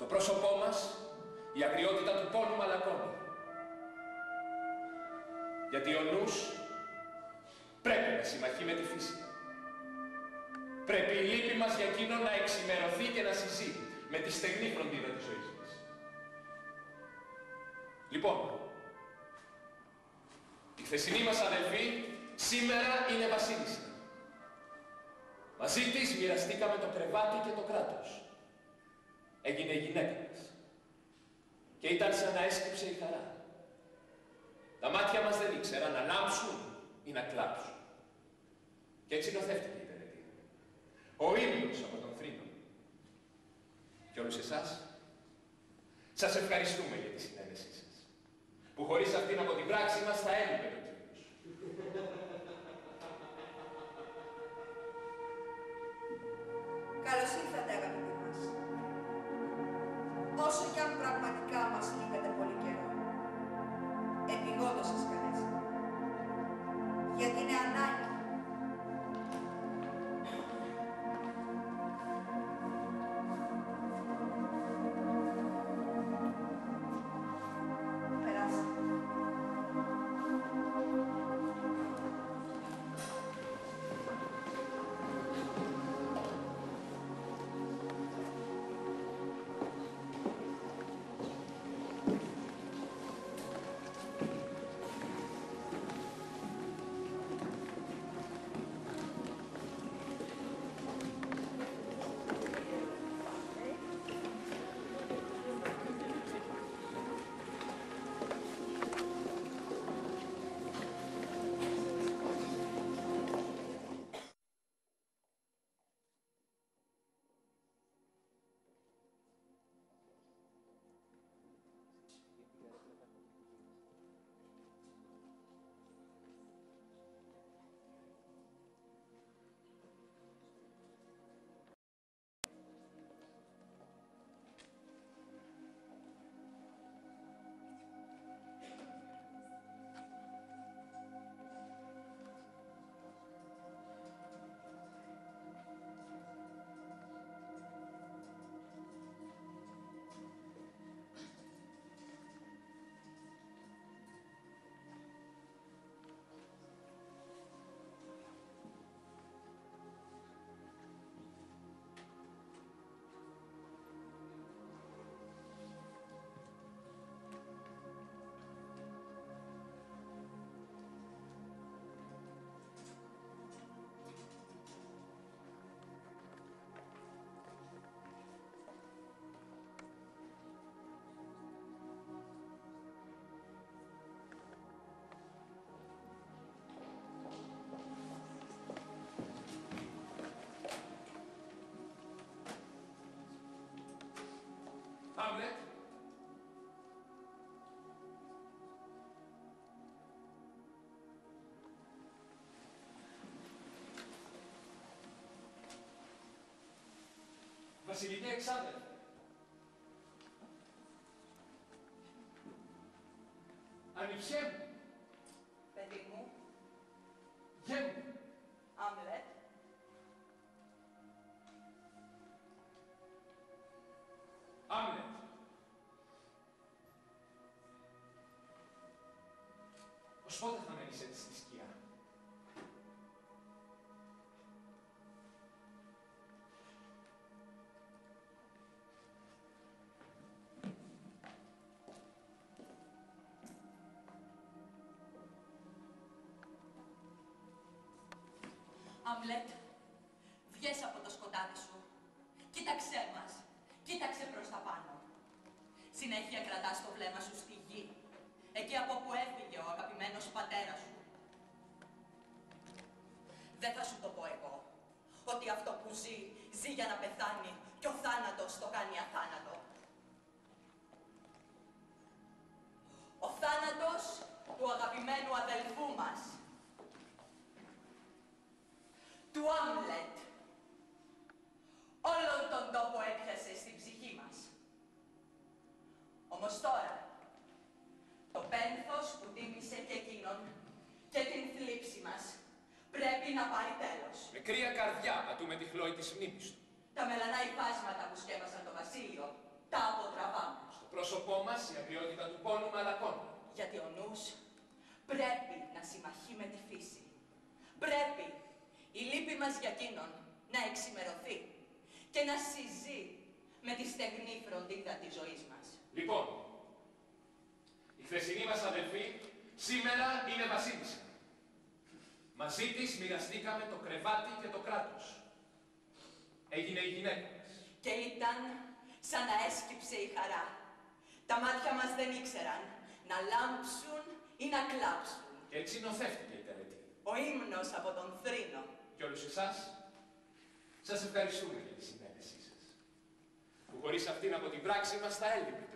πρόσωπό μας, η αγριότητα του πόνου μαλακώνει. Γιατί ο νους πρέπει να συμμαχεί με τη φύση. Πρέπει η λύπη μας για εκείνο να εξημερωθεί και να συζεί με τη στεγνή φροντίδα της ζωής μας. Λοιπόν, η χθεσινή μας αδελφή σήμερα είναι βασίλισσα. Μαζί της μοιραστήκαμε το κρεβάτι και το κράτος. Έγινε η γυναίκα μας. Και ήταν σαν να έσκυψε η χαρά. Τα μάτια μας δεν ήξεραν να λάμψουν ή να κλάψουν. Και έτσι νοθεύτηκε η τελετή. Ο ήλιος από τον θρήνο. Και όλους εσάς, σας ευχαριστούμε για τη συνένεσή σας. Που χωρίς αυτήν από την πράξη μας θα έλειπε το Κύριος. Καλώς ήρθατε, αγαπητοί μας. Όσο κι αν πραγματικά μας λείπετε πολύ καιρό, επειγόντως σας καλέσαμε. Γιατί είναι ανάγκη. Χάμλετ. Βασιλική εξάδελφε. Ανιψιέ μου. Παιδί μου. Γε μου. Άμλετ. Άμλετ. Ως πότε θα μένεις έτσι στη σκιά? Άμλετ, βγες από το σκοτάδι σου. Κοίταξέ μας. Κοίταξε προς τα πάνω. Συνέχεια κρατάς το βλέμμα σου στη γη. Εκεί από όπου έφυγε ο αγαπημένος πατέρας σου. Δεν θα σου το πω εγώ. Ότι αυτό που ζει, ζει για να πεθάνει και ο θάνατος το κάνει αθάνατο. Ο θάνατος του αγαπημένου αδελφού μας. Του Άμλετ. Όλον τον τόπο έπιασε στην ψυχή μας. Όμως τώρα, το πένθος που τίμησε και εκείνον και την θλίψη μας πρέπει να πάρει τέλος. Με κρύα καρδιά πατούμε τη χλόη της μνήμης του. Τα μελανά υφάσματα που σκέπασαν το βασίλειο τα αποτραβάμε. Στο πρόσωπό μας η αβιότητα του πόνου μαλακώνει. Γιατί ο νους πρέπει να συμμαχεί με τη φύση. Πρέπει η λύπη μας για εκείνον να εξημερωθεί και να συζεί με τη στεγνή φροντίδα της ζωής μας. Λοιπόν, η χθεσινή μας αδελφή σήμερα είναι βασίλισσα. Μαζί της μοιραστήκαμε το κρεβάτι και το κράτος. Έγινε η γυναίκα μας. Και ήταν σαν να έσκυψε η χαρά. Τα μάτια μας δεν ήξεραν να λάμψουν ή να κλάψουν. Και έτσι νοθεύτηκε η τελετή. Ο ύμνος από τον θρήνο. Και όλους εσάς, σας ευχαριστούμε για τη συνένεσή σας. Που χωρίς αυτήν από την πράξη μας θα έλειπε.